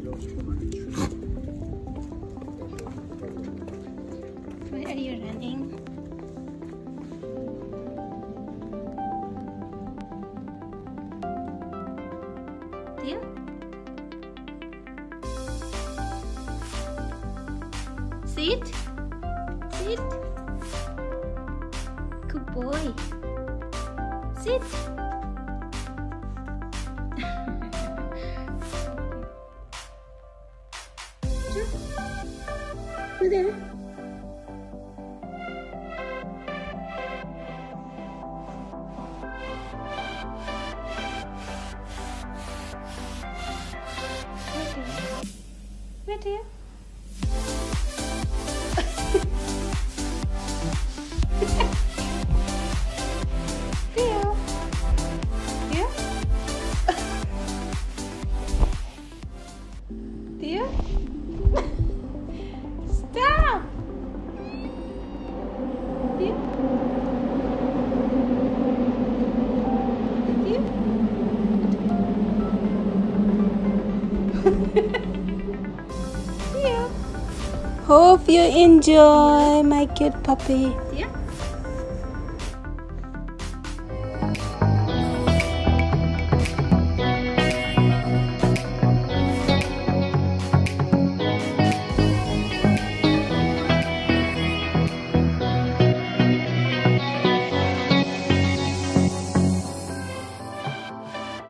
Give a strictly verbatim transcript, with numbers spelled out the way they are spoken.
Where are you running? Theo? Sit. Sit. Good boy. Sit. Go there. Where do you? Theo. Theo? Theo? Stop! Theo? Theo? Theo? Hope you enjoy my cute puppy. Yeah.